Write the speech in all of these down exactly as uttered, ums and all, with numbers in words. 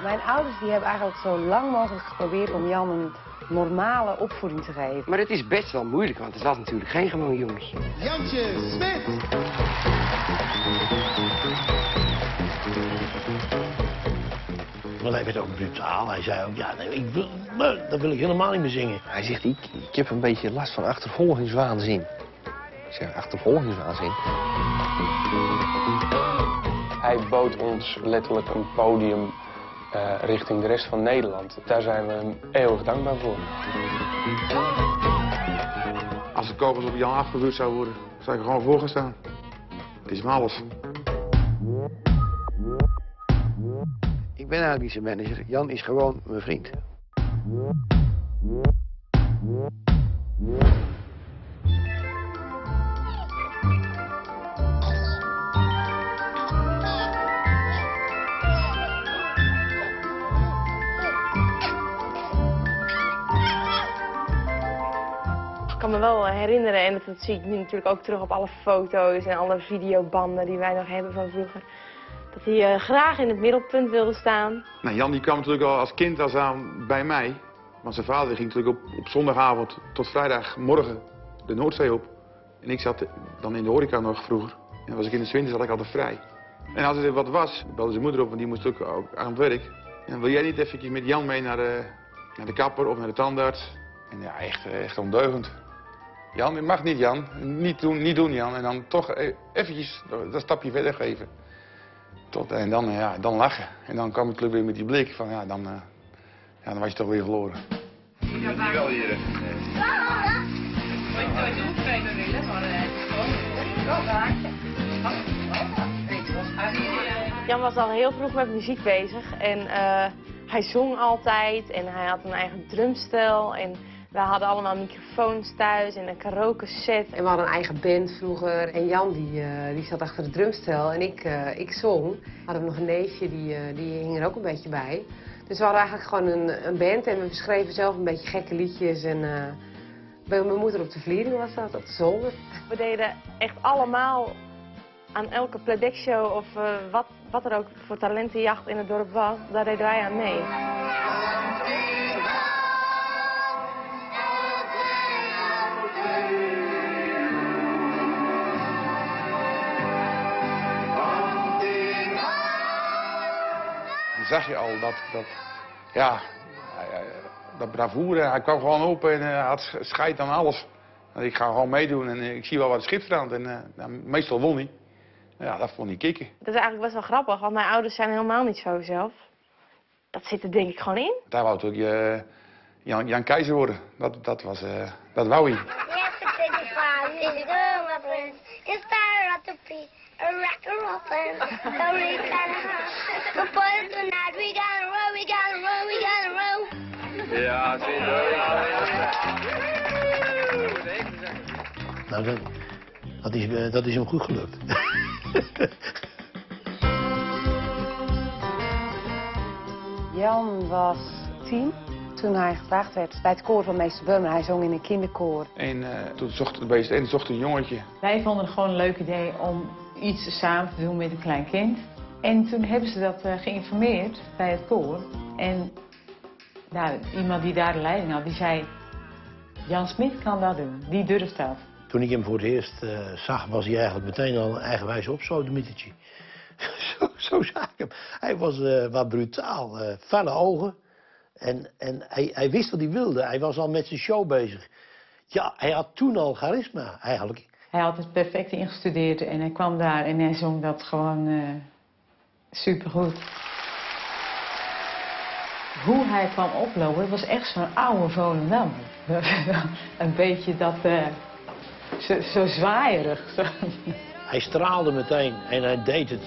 Mijn ouders die hebben eigenlijk zo lang mogelijk geprobeerd om Jan een normale opvoeding te geven. Maar het is best wel moeilijk, want het was natuurlijk geen gewoon jongetje. Jantje Smit! Want hij werd ook brutaal. Hij zei ook, ja, nee, ik wil, dat wil ik helemaal niet meer zingen. Hij zegt, ik, ik heb een beetje last van achtervolgingswaanzin. Ik zeg, achtervolgingswaanzin? Hij bood ons letterlijk een podium uh, richting de rest van Nederland. Daar zijn we hem eeuwig dankbaar voor. Als de kogels op Jan afgevuurd zou worden, zou ik er gewoon voor gaan staan. Het is maar alles. Ik ben eigenlijk niet zijn manager. Jan is gewoon mijn vriend. Ik kan me wel herinneren, en dat, dat zie ik nu natuurlijk ook terug op alle foto's en alle videobanden die wij nog hebben van vroeger. Dat hij uh, graag in het middelpunt wilde staan. Nou, Jan die kwam natuurlijk al als kind als aan bij mij. Want zijn vader ging natuurlijk op, op zondagavond tot vrijdagmorgen de Noordzee op. En ik zat dan in de horeca nog vroeger. En was ik in de winter zat ik altijd vrij. En als er wat was, belde zijn moeder op, want die moest ook, ook aan het werk. En wil jij niet eventjes met Jan mee naar de, naar de kapper of naar de tandarts? En ja, echt, echt ondeugend. Jan, dit mag niet, Jan. Niet doen, niet doen, Jan. En dan toch eventjes dat stapje verder geven. Tot, en dan, ja, dan lachen. En dan kwam ik terug weer met die blik van, ja, dan, uh, ja, dan was je toch weer verloren. Ja, die wel hier. Jan was al heel vroeg met muziek bezig en uh, hij zong altijd en hij had een eigen drumstel. En we hadden allemaal microfoons thuis en een karaoke set. En we hadden een eigen band vroeger. En Jan die, uh, die zat achter de drumstel en ik, uh, ik zong. We hadden nog een neefje, die, uh, die hing er ook een beetje bij. Dus we hadden eigenlijk gewoon een, een band en we schreven zelf een beetje gekke liedjes. En uh, bij mijn moeder op de Vliering was dat, op de zolder. We deden echt allemaal aan elke playdek-show of uh, wat, wat er ook voor talentenjacht in het dorp was, daar deden wij aan mee. Dan zag je al dat, dat ja, dat bravoure. Hij kwam gewoon op en uh, had scheid aan alles. Ik ga gewoon meedoen en uh, ik zie wel wat schip staan. En uh, nou, meestal won hij. Ja, dat vond hij kicken. Dat is eigenlijk best wel grappig, want mijn ouders zijn helemaal niet zo zelf. Dat zit er denk ik gewoon in. Daar wou natuurlijk uh, Jan, Jan Keizer worden. Dat, dat, was, uh, dat wou hij. A rock and roll fan, a really kind of hot. The boys tonight, we gotta roll, we gotta roll, we gotta roll. Ja, zeker. Nou, dat, dat, is, uh, dat is hem goed gelukt. Jan was tien toen hij gevraagd werd bij het koor van meester Beurmer. Hij zong in een kinderkoor. En uh, toen zocht de beest en zocht een jongetje. Wij vonden het gewoon een leuk idee om iets samen te doen met een klein kind. En toen hebben ze dat uh, geïnformeerd bij het koor. En nou, iemand die daar de leiding had, die zei, Jan Smit kan dat doen, die durft dat. Toen ik hem voor het eerst uh, zag, was hij eigenlijk meteen al een eigenwijs opsodemietertje. zo, zo zag ik hem. Hij was uh, wat brutaal, uh, felle ogen. En, en hij, hij wist wat hij wilde, hij was al met zijn show bezig. Ja, hij had toen al charisma, eigenlijk. Hij had het perfect ingestudeerd en hij kwam daar en hij zong dat gewoon uh, supergoed. Hoe hij kwam oplopen, dat was echt zo'n oude Volendam. Een beetje dat, uh, zo, zo zwaaierig. Zo. Hij straalde meteen en hij deed het.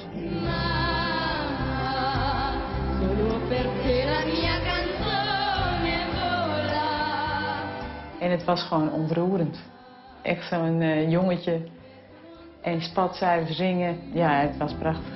En het was gewoon ontroerend. Echt zo'n uh, jongetje en spatzuiver zingen. Ja, het was prachtig.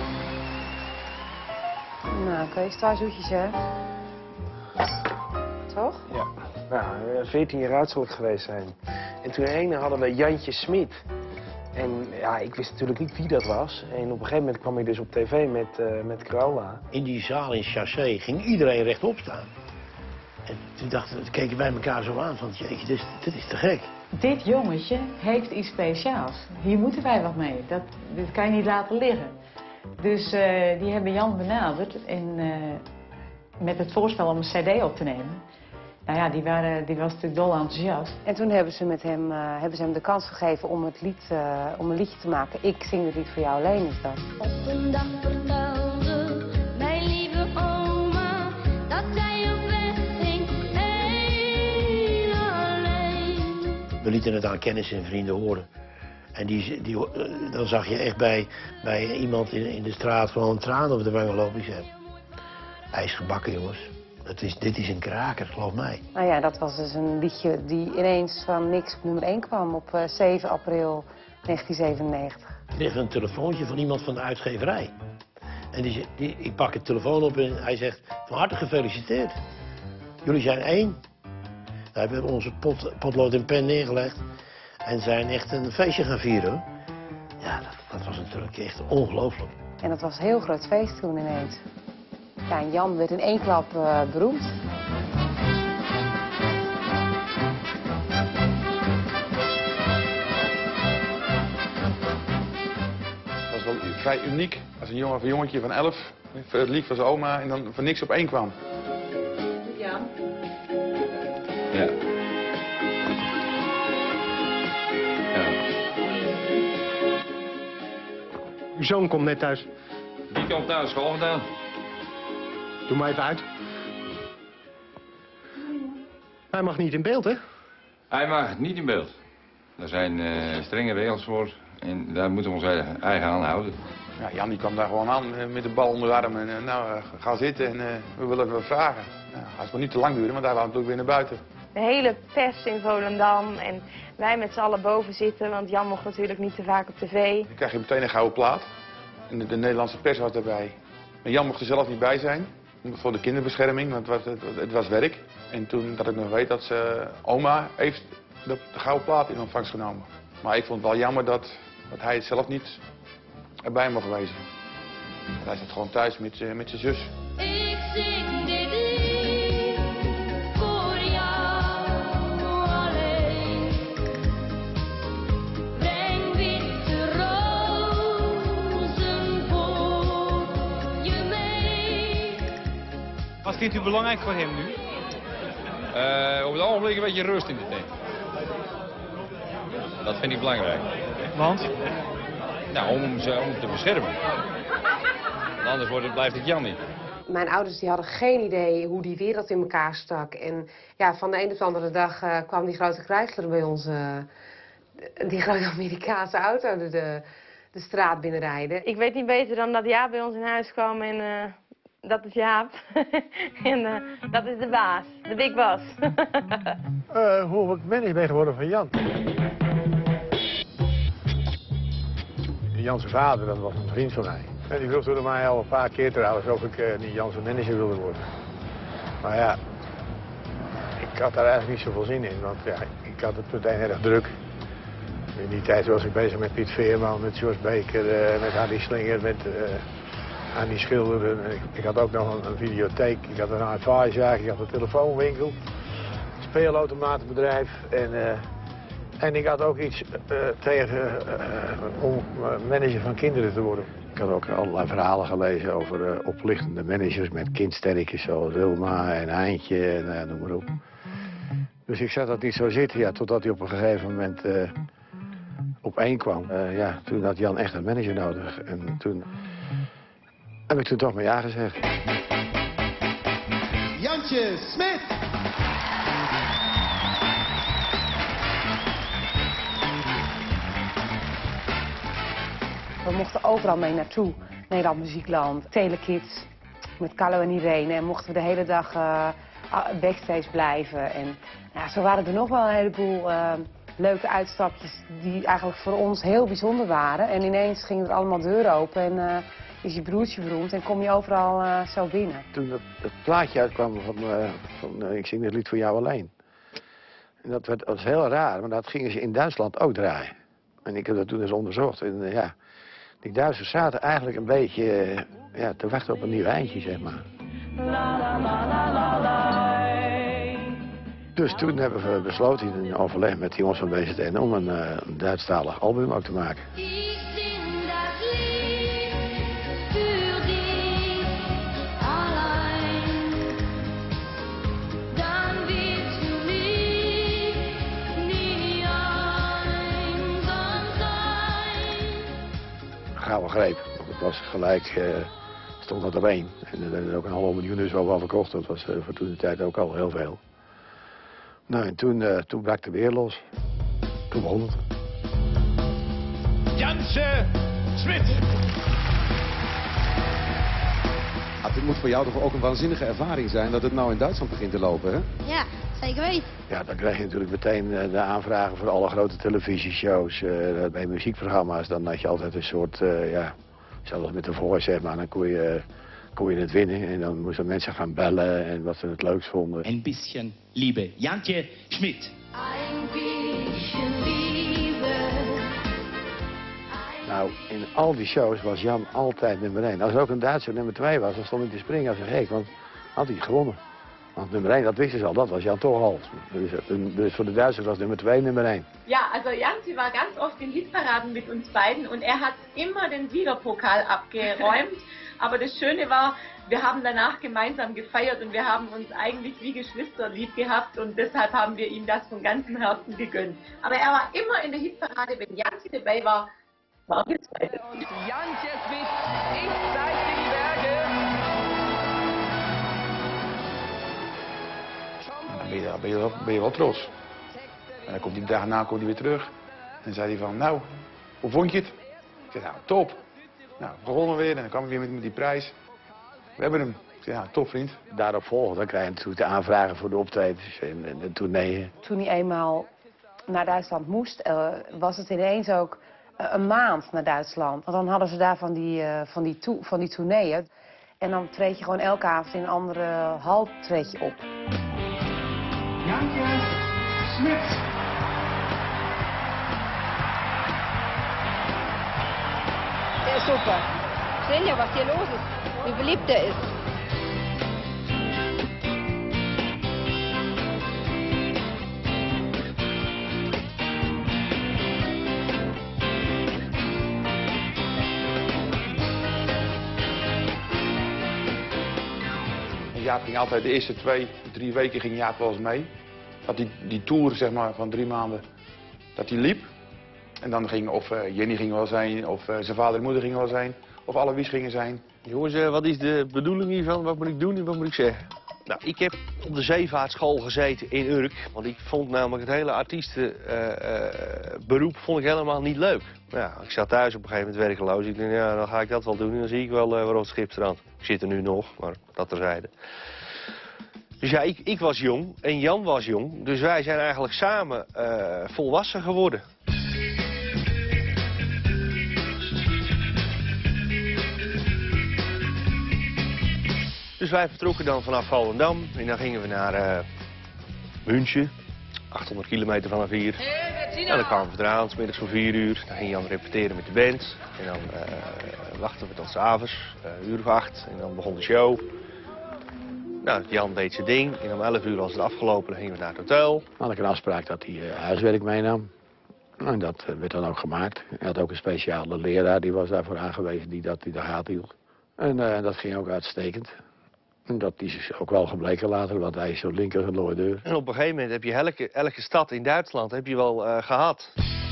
Nou, oké, okay, sta zoetjes, hè. toch? Ja, nou, veertien jaar oud zal ik geweest zijn. En toen ene hadden we Jantje Smit. En ja, ik wist natuurlijk niet wie dat was. En op een gegeven moment kwam ik dus op tv met, uh, met Carola. In die zaal in Chassé ging iedereen rechtop staan. En toen dachten we, keken wij elkaar zo aan van, jeetje, dit, dit is te gek. Dit jongetje heeft iets speciaals. Hier moeten wij wat mee. Dat, dit kan je niet laten liggen. Dus uh, die hebben Jan benaderd en, uh, met het voorstel om een cd op te nemen. Nou ja, die, waren, die was natuurlijk dol enthousiast. En toen hebben ze, met hem, uh, hebben ze hem de kans gegeven om, het lied, uh, om een liedje te maken. Ik zing het lied voor jou alleen, is dat. Op een dag vertelde mijn lieve oma dat zij op weg ging, heel alleen. We lieten het aan kennissen en vrienden horen. En die, die, uh, dan zag je echt bij, bij iemand in, in de straat gewoon een traan over de wangen lopen. Ik zei, hij is gebakken, jongens. Het is, dit is een kraker, geloof mij. Nou ja, dat was dus een liedje die ineens van niks op nummer één kwam op uh, zeven april negentien zevenennegentig. Er ligt een telefoontje van iemand van de uitgeverij. En die, die, ik pak het telefoon op en hij zegt, van harte gefeliciteerd. Jullie zijn één. We hebben onze pot, potlood en pen neergelegd en zijn echt een feestje gaan vieren. Ja, dat, dat was natuurlijk echt ongelooflijk. En dat was een heel groot feest toen ineens. Ja, en Jan werd in één klap uh, beroemd. Dat was wel vrij uniek als een jongen of een jongetje van elf het lied van zijn oma en dan van niks op één kwam. Ja. Ja. Ja. Uw zoon komt net thuis. Die komt thuis, school gedaan. Doe maar even uit. Hij mag niet in beeld, hè? Hij mag niet in beeld. Er zijn uh, strenge regels voor en daar moeten we ons eigen, eigen aan houden. Ja, Jan die kwam daar gewoon aan uh, met de bal onder de arm en uh, nou, uh, ga zitten en uh, we willen even vragen. Nou, hij zal niet te lang duren, want hij wou natuurlijk weer naar buiten. De hele pers in Volendam en wij met z'n allen boven zitten, want Jan mocht natuurlijk niet te vaak op tv. Dan krijg je meteen een gouden plaat. En de, de Nederlandse pers was erbij. En Jan mocht er zelf niet bij zijn, voor de kinderbescherming, want het was, het, het was werk. En toen dat ik nog weet dat ze, oma heeft de, de gouden plaat in ontvangst genomen. Maar ik vond het wel jammer dat, dat hij het zelf niet erbij mocht wezen. Hij zat gewoon thuis met, met zijn zus. Ik zing dit lied voor jou alleen. Breng witte rozen voor je mee. Wat vindt u belangrijk voor hem nu? Uh, op het ogenblik een beetje rust in de tent. Dat vind ik belangrijk. Want? Nou, om hem, om hem te beschermen. Anders wordt het, blijft het Jan niet. Mijn ouders die hadden geen idee hoe die wereld in elkaar stak. En ja, van de een op de andere dag uh, kwam die grote Chrysler bij ons, uh, die grote Amerikaanse auto, de, de, de straat binnenrijden. Ik weet niet beter dan dat Jaap bij ons in huis kwam en uh, dat is Jaap. en uh, dat is de baas, de big boss. uh, hoe ik manager ben geworden van Jan. Jan zijn vader, dat was een vriend van mij. En die vroeg toen mij al een paar keer trouwens of ik uh, niet Jan zijn manager wilde worden. Maar ja, ik had daar eigenlijk niet zoveel zin in, want ja, ik had het meteen erg druk. In die tijd was ik bezig met Piet Veerman, met George Baker, uh, met Hardy Slinger, met uh, Andy Schilder. Ik, ik had ook nog een, een videotheek, ik had een advieszaak, ik had een telefoonwinkel, een speelautomatenbedrijf en... Uh, En ik had ook iets uh, tegen uh, om uh, manager van kinderen te worden. Ik had ook allerlei verhalen gelezen over uh, oplichtende managers met kindsterretjes zoals Wilma en Eindje en uh, noem maar op. Dus ik zag dat niet zo zitten, ja, totdat hij op een gegeven moment uh, op één kwam. Uh, ja, toen had Jan echt een manager nodig en toen heb ik toen toch maar ja gezegd. Jantje Smit! We mochten overal mee naartoe. Nederland Muziekland, Telekids, met Carlo en Irene. En mochten we de hele dag uh, backstage blijven. En ja, zo waren er nog wel een heleboel uh, leuke uitstapjes die eigenlijk voor ons heel bijzonder waren. En ineens gingen er allemaal deuren open. En uh, is je broertje beroemd en kom je overal uh, zo binnen. Toen dat, dat plaatje uitkwam van, uh, van uh, ik zing dit lied voor jou alleen. En dat, werd, dat was heel raar, maar dat gingen ze in Duitsland ook draaien. En ik heb dat toen eens onderzocht. En uh, ja, die Duitsers zaten eigenlijk een beetje uh, ja, te wachten op een nieuw eindje, zeg maar. Dus toen hebben we besloten in overleg met de jongens van B Z N om een, uh, een Duitsstalig album ook te maken. Gouden greep. Het was gelijk, uh, stond dat op één. En er werden ook een halve miljoen dus wel verkocht. Dat was uh, voor toen de tijd ook al heel veel. Nou, en toen, uh, toen brak de weer los. Toen begon het. Janse Smit! Ah, dit moet voor jou toch ook een waanzinnige ervaring zijn dat het nou in Duitsland begint te lopen, hè? Ja, zeker weten. Ja, dan krijg je natuurlijk meteen uh, de aanvragen voor alle grote televisieshows. Uh, bij muziekprogramma's, dan had je altijd een soort, uh, ja, zelfs met de Voice, zeg maar, dan kon je, uh, kon je het winnen. En dan moesten mensen gaan bellen en wat ze het leukst vonden. Een bisschen Liebe. Jantje Schmidt. Een bisschen Liebe. Nou, in al die shows was Jan altijd nummer één. Als er ook een Duitser nummer twee was, dan stond ik te springen als een gek, want had hij gewonnen. Want nummer één, dat wisten ze al, dat was Jan toch al. Dus, dus voor de Duitsers was nummer twee nummer één. Ja, also Janzi war ganz oft in Hitparaden mit uns beiden und er hat immer den Siegerpokal abgeräumt. Aber das Schöne war, wir haben danach gemeinsam gefeiert und wir haben uns eigentlich wie Geschwister lieb gehabt und deshalb haben wir ihm das von ganzem Herzen gegönnt. Aber er war immer in der Hitparade, wenn Janzi dabei war, waren wir zwei. Und Jantje Smit ist seit den Bergen. Dan ben je, dan ben je, wel, ben je wel trots. En dan komt die dag na komt hij weer terug. En dan zei hij van, nou, hoe vond je het? Ik zei, nou, top. Nou, we begonnen weer en dan kwam ik weer met, met die prijs. We hebben hem. Ik zei, ja, top vriend. Daarop volgen, dan krijg je natuurlijk de aanvragen voor de optredens en, en de tourneeën. Toen hij eenmaal naar Duitsland moest, uh, was het ineens ook uh, een maand naar Duitsland. Want dan hadden ze daar van die, uh, van die, to van die tourneeën. En dan treed je gewoon elke avond in een andere hal treed je op. Jantje Smit. Der ist super. Sehen ja, was hier los ist. Wie beliebt er ist. Jaap ging altijd de eerste twee, drie weken ging Jaap wel eens mee. Dat die, die tour zeg maar, van drie maanden, dat die liep. En dan ging of uh, Jenny ging wel zijn, of uh, zijn vader en moeder gingen wel zijn, of alle wies gingen zijn. Jongens, uh, wat is de bedoeling hiervan? Wat moet ik doen en wat moet ik zeggen? Nou, ik heb op de zeevaartschool gezeten in Urk. Want ik vond namelijk het hele artiestenberoep uh, uh, vond ik helemaal niet leuk. Nou, ja, ik zat thuis op een gegeven moment werkeloos. Ik dacht, ja, dan ga ik dat wel doen en dan zie ik wel uh, waar op het schip strandt. Ik zit er nu nog, maar dat terzijde. Dus ja, ik, ik was jong en Jan was jong. Dus wij zijn eigenlijk samen uh, volwassen geworden. Dus wij vertrokken dan vanaf Volendam en dan gingen we naar uh, München, achthonderd kilometer vanaf hier. En dan kwamen we eraan, 's middags om vier uur. Dan ging Jan repeteren met de band. En dan uh, wachten we tot 's avonds, uh, uur of acht. En dan begon de show. Nou, Jan deed zijn ding. En om elf uur was het afgelopen, dan gingen we naar het hotel. Dan had ik een afspraak dat hij uh, huiswerk meenam. En dat uh, werd dan ook gemaakt. Hij had ook een speciale leraar, die was daarvoor aangewezen, die dat in de gaten hield. En uh, dat ging ook uitstekend. En dat is ook wel gebleken later, want hij is zo linker een deur. En op een gegeven moment heb je elke, elke stad in Duitsland heb je wel uh, gehad.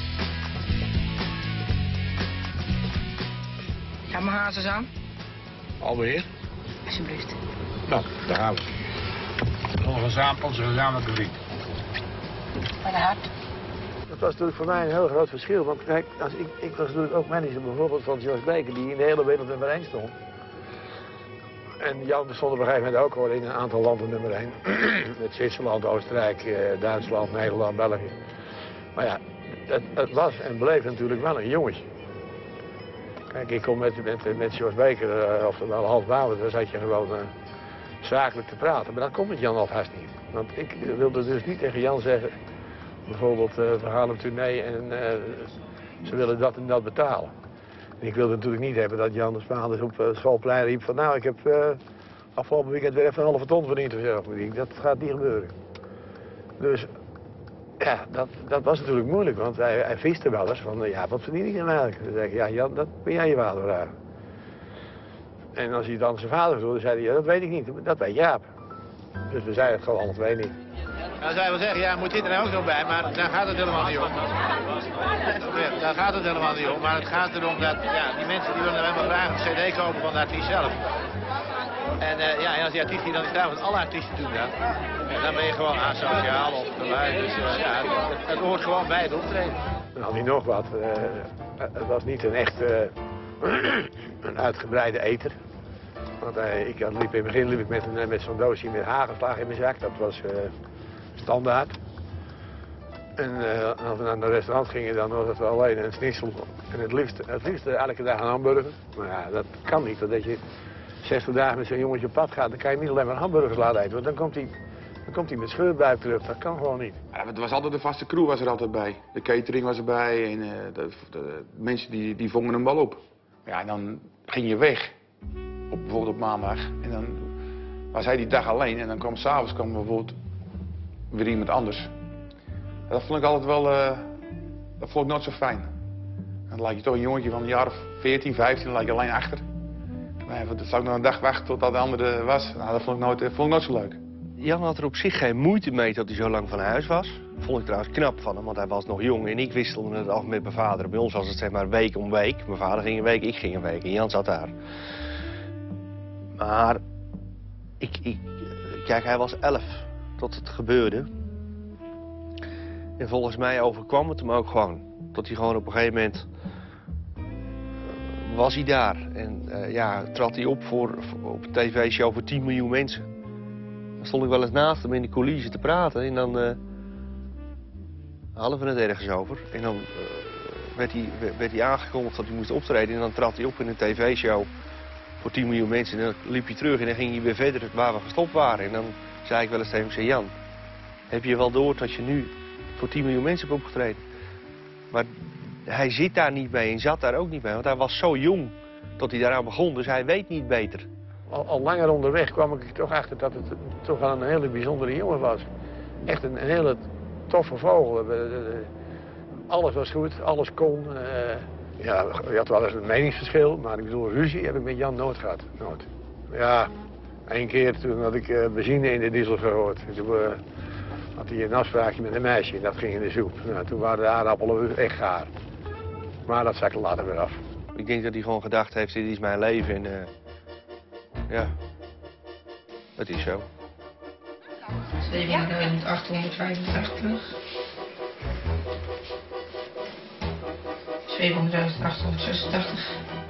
Ga maar hazes aan. Alweer? Alsjeblieft. Nou, daar gaan we. Onze gezamenlijke, onze gezamenlijke vriend. Bij de hart. Dat was natuurlijk voor mij een heel groot verschil. Want kijk, als ik, ik was natuurlijk ook manager bijvoorbeeld van Jos Beker, die in de hele wereld nummer één stond. En Jan stond op een gegeven moment ook al in een aantal landen nummer één. Met Zwitserland, Oostenrijk, Duitsland, Nederland, België. Maar ja, het, het was en bleef natuurlijk wel een jongetje. Kijk, ik kom met, met, met George Baker, uh, of wel half Bouwen, daar zat je gewoon uh, zakelijk te praten. Maar dat komt met Jan alvast niet. Want ik wilde dus niet tegen Jan zeggen, bijvoorbeeld, uh, we gaan een tournee en uh, ze willen dat en dat betalen. En ik wilde natuurlijk niet hebben dat Jan de Spaanders op het uh, schoolplein riep van, nou, ik heb uh, afgelopen weekend weer even een halve ton verdiend of zo. Dat gaat niet gebeuren. Dus ja, dat, dat was natuurlijk moeilijk, want hij, hij viste wel eens van, ja, wat verdien ik nou eigenlijk? Dan zeg ik, ja, Jan, dat ben jij je vader vragen. En als hij dan zijn vader vroeg, dan zei hij, ja, dat weet ik niet, dat weet Jaap. Dus we zeiden het gewoon alle twee niet. Dan zou je wel zeggen, ja, moet dit er ook nog bij, maar daar gaat het helemaal niet om. Daar gaat het helemaal niet om, maar het gaat erom dat, ja, die mensen die willen nou helemaal graag een cd kopen van de artiest zelf. En, uh, ja, en als die artiest die dan niet staat, want alle artiesten doen dat, ja, dan ben je gewoon asociaal of geluid. Dus uh, ja, het, het hoort gewoon bij het optreden. Nou, niet nog wat. Uh, het was niet een echt uh, een uitgebreide eter. Want uh, ik liep in het begin liep ik met, een, met zo'n doosje met hagelslag in mijn zak. Dat was uh, standaard. En uh, als we naar een restaurant gingen, dan was het wel alleen een schnitzel. En het liefst, het liefst uh, elke dag een hamburger. Maar ja, dat kan niet, dat je zestig dagen met zo'n jongetje op pad gaat, dan kan je niet alleen maar hamburgers laten eten. Want dan komt hij, dan komt hij met scheurbuik terug. Dat kan gewoon niet. Ja, het was altijd de vaste crew was er altijd bij. De catering was erbij en uh, de, de mensen die, die vongen hem wel op. Ja, en dan ging je weg. Op, bijvoorbeeld op maandag. En dan was hij die dag alleen. En dan kwam s'avonds kwam bijvoorbeeld weer iemand anders. En dat vond ik altijd wel, uh, dat vond ik nooit zo fijn. En dan lijkt je toch een jongetje van een jaar of veertien, vijftien, dan lijkt je alleen achter. Nee, dan zou ik nog een dag wachten tot dat de andere was. Nou, dat vond ik nooit, vond ik nooit zo leuk. Jan had er op zich geen moeite mee dat hij zo lang van huis was. Dat vond ik trouwens knap van hem, want hij was nog jong en ik wisselde het af met mijn vader. Bij ons was het zeg maar week om week. Mijn vader ging een week, ik ging een week en Jan zat daar. Maar, ik, ik, kijk, hij was elf tot het gebeurde. En volgens mij overkwam het hem ook gewoon. Dat hij gewoon op een gegeven moment was hij daar. En uh, ja, trad hij op voor, voor, op een tv-show voor tien miljoen mensen. Dan stond ik wel eens naast hem in de coulissen te praten. En dan uh, hadden we het ergens over. En dan uh, werd, hij, werd hij aangekondigd dat hij moest optreden. En dan trad hij op in een tv-show voor tien miljoen mensen. En dan liep hij terug en dan ging hij weer verder waar we gestopt waren. En dan zei ik wel eens tegen hem, zei Jan, heb je wel door dat je nu voor tien miljoen mensen hebt opgetreden? Maar hij zit daar niet mee en zat daar ook niet mee. Want hij was zo jong dat hij daaraan begon. Dus hij weet niet beter. Al, al langer onderweg kwam ik er toch achter dat het toch wel een hele bijzondere jongen was. Echt een, een hele toffe vogel. Alles was goed, alles kon. Uh, ja, je had wel eens een meningsverschil, maar ik bedoel, ruzie heb ik met Jan nooit gehad. Nooit. Ja, één keer toen had ik uh, benzine in de diesel gehoord. Toen uh, had hij een afspraakje met een meisje en dat ging in de soep. Nou, toen waren de aardappelen echt gaar. Maar dat zakte later weer af. Ik denk dat hij gewoon gedacht heeft, dit is mijn leven en uh, ja, het is zo. zevenduizend achthonderdvijfentachtig. zevenduizend achthonderdzesentachtig.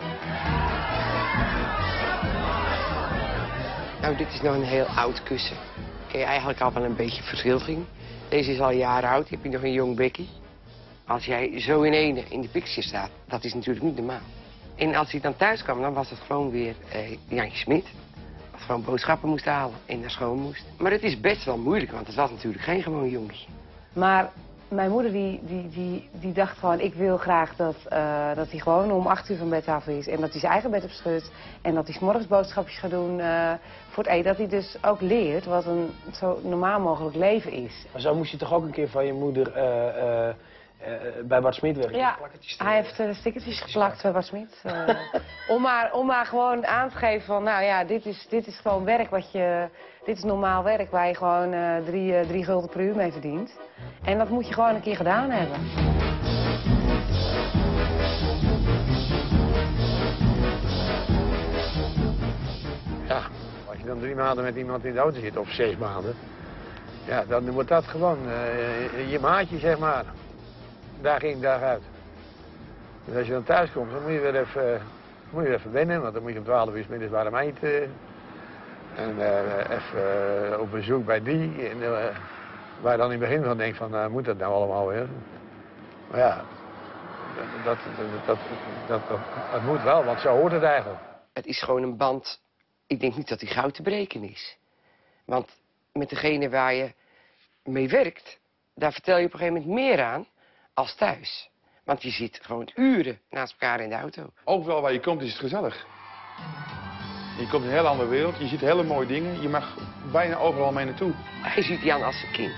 Nou, dit is nog een heel oud kussen. Kun je eigenlijk al wel een beetje verzilvering. Deze is al jaren oud, heb je nog een jong bekkie. Als jij zo in ene in de picture staat, dat is natuurlijk niet normaal. En als hij dan thuis kwam, dan was het gewoon weer uh, Jantje Smit. Dat gewoon boodschappen moest halen en naar school moest. Maar het is best wel moeilijk, want het was natuurlijk geen gewoon jongetje. Maar mijn moeder die, die, die, die dacht gewoon, ik wil graag dat, uh, dat hij gewoon om acht uur van bed af is. En dat hij zijn eigen bed opschudt. En dat hij 's morgens boodschapjes gaat doen uh, voor het eten. Dat hij dus ook leert wat een zo normaal mogelijk leven is. Maar zo moest je toch ook een keer van je moeder uh, uh, uh, bij Bart Smit werken? Ja, hij heeft uh, stickertjes geplakt bij Bart Smit. Uh, om, maar, om maar gewoon aan te geven van, nou ja, dit is, dit is gewoon werk wat je... Dit is normaal werk waar je gewoon uh, drie, uh, drie gulden per uur mee verdient. En dat moet je gewoon een keer gedaan hebben. Ja, als je dan drie maanden met iemand in de auto zit, of zes maanden, ja, dan wordt dat gewoon uh, je maatje, zeg maar. Dag in, dag uit. Dus als je dan thuis komt, dan moet je weer even, uh, moet je weer even wennen, want dan moet je om twaalf uur 's middags warm eten. En uh, even uh, op bezoek bij die. En, uh, waar je dan in het begin van denkt van, uh, moet dat nou allemaal weer? Maar ja, dat, dat, dat, dat, dat, dat moet wel, want zo hoort het eigenlijk. Het is gewoon een band. Ik denk niet dat die gauw te breken is. Want met degene waar je mee werkt, daar vertel je op een gegeven moment meer aan als thuis. Want je zit gewoon uren naast elkaar in de auto. Overal waar je komt is het gezellig. Je komt in een hele andere wereld, je ziet hele mooie dingen. Je mag bijna overal mee naartoe. Hij ziet Jan als zijn kind.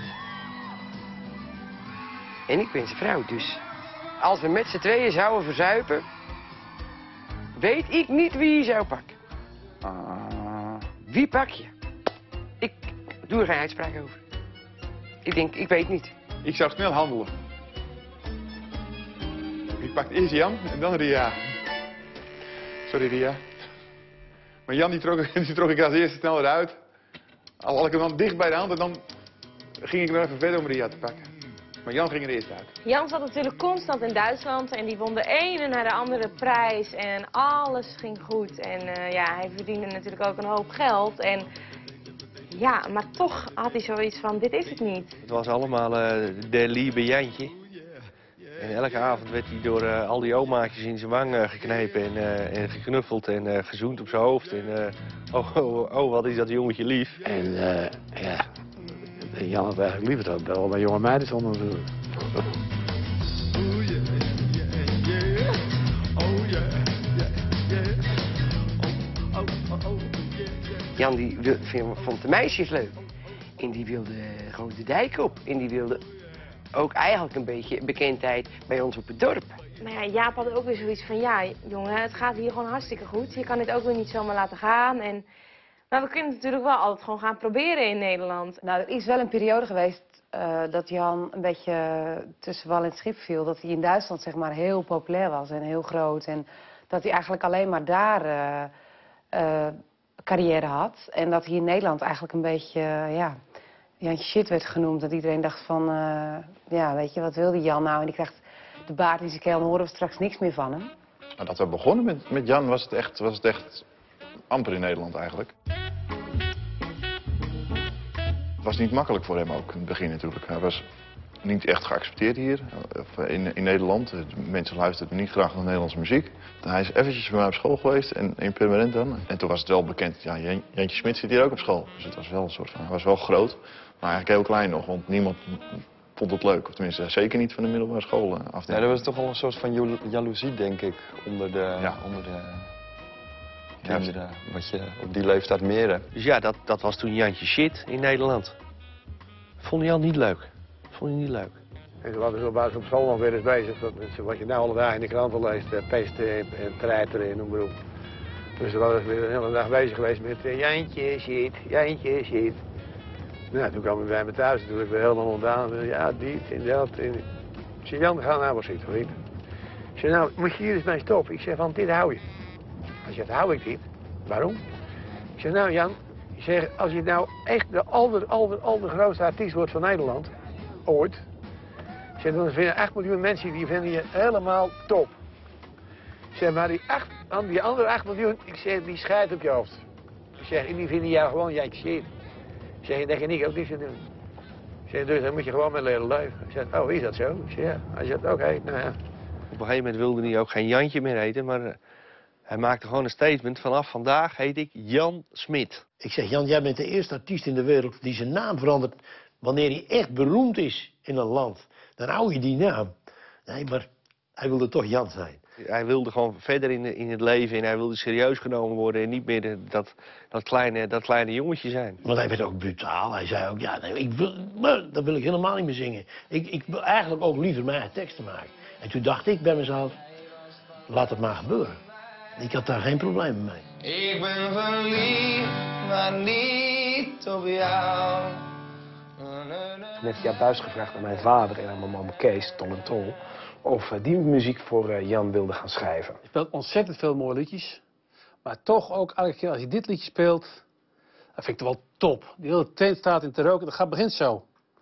En ik ben zijn vrouw, dus als we met z'n tweeën zouden verzuipen, weet ik niet wie je zou pakken. Ah. Wie pak je? Ik doe er geen uitspraak over. Ik denk, ik weet niet. Ik zou snel handelen. Ik pak eerst Jan en dan Ria. Sorry Ria. Maar Jan die trok, die trok ik als eerste snel eruit. Al had ik hem dan dicht bij de hand en dan ging ik nog even verder om Ria te pakken. Maar Jan ging er eerst uit. Jan zat natuurlijk constant in Duitsland en die won de ene naar de andere prijs en alles ging goed. En uh, ja, hij verdiende natuurlijk ook een hoop geld. En ja, maar toch had hij zoiets van, dit is het niet. Het was allemaal uh, de lieve Jantje. En elke avond werd hij door uh, al die omaatjes in zijn wang uh, geknepen en, uh, en geknuffeld en uh, gezoend op zijn hoofd. En uh, oh, oh, oh, wat is dat jongetje lief. En uh, ja, Jan had eigenlijk liever dat wel bij jonge meiden stonden natuurlijk. Jan die vond de meisjes leuk. En die wilde gewoon de dijk op. En die wilde ook eigenlijk een beetje bekendheid bij ons op het dorp. Maar ja, Jaap had ook weer zoiets van, ja jongen, het gaat hier gewoon hartstikke goed. Je kan dit ook weer niet zomaar laten gaan. En nou, we kunnen het natuurlijk wel altijd gewoon gaan proberen in Nederland. Nou, er is wel een periode geweest uh, dat Jan een beetje tussen wal en schip viel. Dat hij in Duitsland zeg maar heel populair was en heel groot. En dat hij eigenlijk alleen maar daar uh, uh, carrière had. En dat hij in Nederland eigenlijk een beetje, uh, ja, Jantje shit werd genoemd. Dat iedereen dacht van, uh, ja, weet je, wat wil die Jan nou? En die krijgt de baard in zijn keel en horen we straks niks meer van hem. Maar dat we begonnen met, met Jan was het, echt, was het echt amper in Nederland eigenlijk. Het was niet makkelijk voor hem ook in het begin natuurlijk. Hij was niet echt geaccepteerd hier, of in, in Nederland. Mensen luisterden niet graag naar Nederlandse muziek. Hij is eventjes bij mij op school geweest, en in Permanent dan. En toen was het wel bekend, ja, Jantje Smit zit hier ook op school. Dus het was wel een soort van, hij was wel groot, maar eigenlijk heel klein nog, want niemand vond het leuk. Of tenminste, zeker niet van de middelbare school afdeling. Ja, er was toch wel een soort van jalo jaloezie, denk ik, onder de, ja. onder de kinderen. Wat je op die leeftijd meer hebt. Dus ja, dat, dat was toen Jantje shit in Nederland. Vond Jan niet leuk. Vond je niet leuk. En toen waren ze op school nog weer eens bezig. Dat, wat je nou alle dagen in de kranten leest, uh, pesten en, en treiteren en noem maar op. Dus we waren weer een hele dag bezig geweest met uh, Jantje shit, Jantje shit. Nou, toen kwamen we bij me thuis natuurlijk weer helemaal ontdaan. Ja, dit en dat. En... Ik zei, Jan, ga nou maar zitten, vriend. Ik zei, nou, moet je hier eens mee stoppen? Ik zei, van dit hou je. Hij zegt, hou ik dit? Waarom? Ik zei, nou Jan, ik zeg, als je nou echt de aller, aller, allergrootste artiest wordt van Nederland, ooit. Ik zeg, dan vinden acht miljoen mensen, die vinden je helemaal top. Ik zeg, maar die, acht, die andere acht miljoen, ik zeg, die scheidt op je hoofd. Ik zeg, en die vinden jou gewoon, jij shit. Ik zeg, dat kan ik ook niet zo doen. Ik zeg, dus dan moet je gewoon met leren leven. Ik zeg, oh, is dat zo? Ik zeg, ja. Hij zegt, oké, okay, nou ja. Op een gegeven moment wilde hij ook geen Jantje meer heten, maar uh, hij maakte gewoon een statement. Vanaf vandaag heet ik Jan Smit. Ik zeg, Jan, jij bent de eerste artiest in de wereld die zijn naam verandert wanneer hij echt beroemd is in een land. Dan hou je die naam. Nee, maar hij wilde toch Jan zijn. Hij wilde gewoon verder in, in het leven en hij wilde serieus genomen worden en niet meer de, dat, dat, kleine, dat kleine jongetje zijn. Want hij werd ook brutaal. Hij zei ook, ja, nee, ik wil, dat wil ik helemaal niet meer zingen. Ik, ik wil eigenlijk ook liever mijn eigen teksten maken. En toen dacht ik bij mezelf, laat het maar gebeuren. Ik had daar geen probleem mee. Ik ben verliefd, maar niet op jou. Toen heeft Jaap Buijs gevraagd aan mijn vader en aan mijn man Kees, Tol en Tol, of die muziek voor uh, Jan wilde gaan schrijven. Je speelt ontzettend veel mooie liedjes. Maar toch ook elke keer als je dit liedje speelt, dat vind ik toch wel top. Die hele tent staat in te roken, dat gaat begint zo.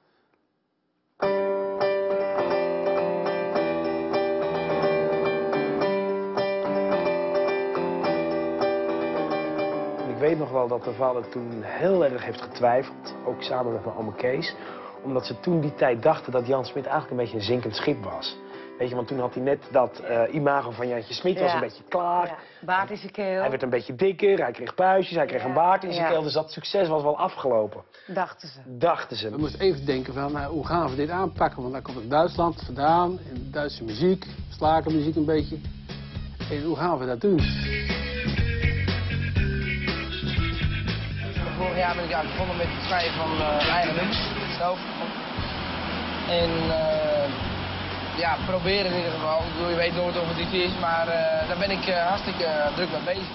Ik weet nog wel dat mijn vader toen heel erg heeft getwijfeld, ook samen met mijn oom Kees. Omdat ze toen die tijd dachten dat Jan Smit eigenlijk een beetje een zinkend schip was. Weet je, want toen had hij net dat uh, imago van Jantje Smit, was Ja. een beetje klaar. Ja. Baard in zijn keel. Hij werd een beetje dikker, hij kreeg puistjes, hij kreeg Ja. een baard in zijn Ja. keel. Dus dat succes was wel afgelopen. Dachten ze. Dachten ze. We moesten even denken van, nou, hoe gaan we dit aanpakken? Want daar komt het Duitsland vandaan, en Duitse muziek, slagermuziek een beetje. En hoe gaan we dat doen? Vorig jaar ben ik eigenlijk begonnen met het schrijven van uh, eigen nummers. Zelf. En uh, ja, proberen in ieder geval. Ik bedoel, je weet nooit of het iets is, maar uh, daar ben ik uh, hartstikke uh, druk mee bezig.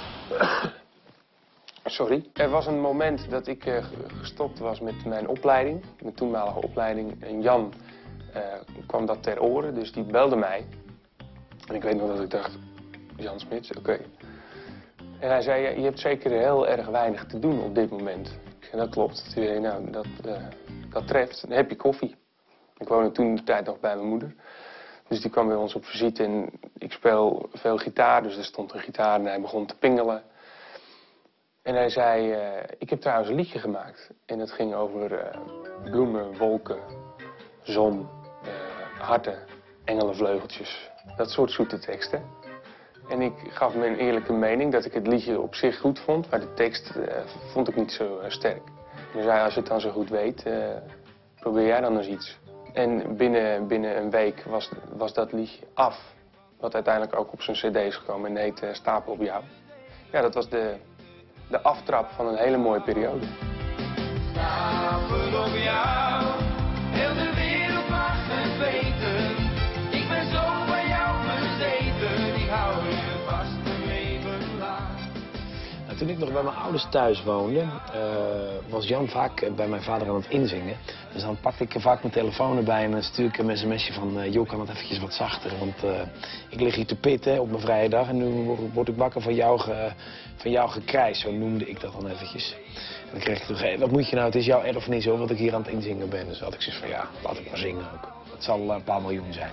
Sorry. Er was een moment dat ik uh, gestopt was met mijn opleiding, mijn toenmalige opleiding. En Jan uh, kwam dat ter oren, dus die belde mij. En ik weet nog dat ik dacht, Jan Smits, oké. Okay. En hij zei, je hebt zeker heel erg weinig te doen op dit moment. Ik zei, dat klopt. Toen zei, nou, dat, uh, dat treft. Dan heb je koffie. Ik woonde toen de tijd nog bij mijn moeder. Dus die kwam bij ons op visite en ik speel veel gitaar. Dus er stond een gitaar en hij begon te pingelen. En hij zei, uh, ik heb trouwens een liedje gemaakt. En dat ging over uh, bloemen, wolken, zon, uh, harten, engelenvleugeltjes. Dat soort zoete teksten. En ik gaf me een eerlijke mening dat ik het liedje op zich goed vond, maar de tekst uh, vond ik niet zo uh, sterk. En hij zei, als je het dan zo goed weet, uh, probeer jij dan eens iets. En binnen, binnen een week was, was dat liedje af. Wat uiteindelijk ook op zijn cd is gekomen en heet uh, Stapel op jou. Ja, dat was de, de aftrap van een hele mooie periode. Stapel op jou, heel de wereld mag het weten. Ik ben zo bij jou bezeten, ik hou je vast een leven lang. Nou, toen ik nog bij mijn ouders thuis woonde, uh, was Jan vaak uh, bij mijn vader aan het inzingen. Dus dan pakte ik vaak mijn telefoon erbij en dan stuur ik hem een sms'je van uh, joh, kan het eventjes wat zachter, want uh, ik lig hier te pitten op mijn vrije dag en nu word ik wakker van jouw, ge, van jouw gekrijs, zo noemde ik dat dan eventjes. En dan kreeg ik terug, hey, wat moet je nou, het is jouw erfenis hoor, wat ik hier aan het inzingen ben. Dus had ik zoiets van, ja, laat ik maar zingen ook. Het zal uh, een paar miljoen zijn.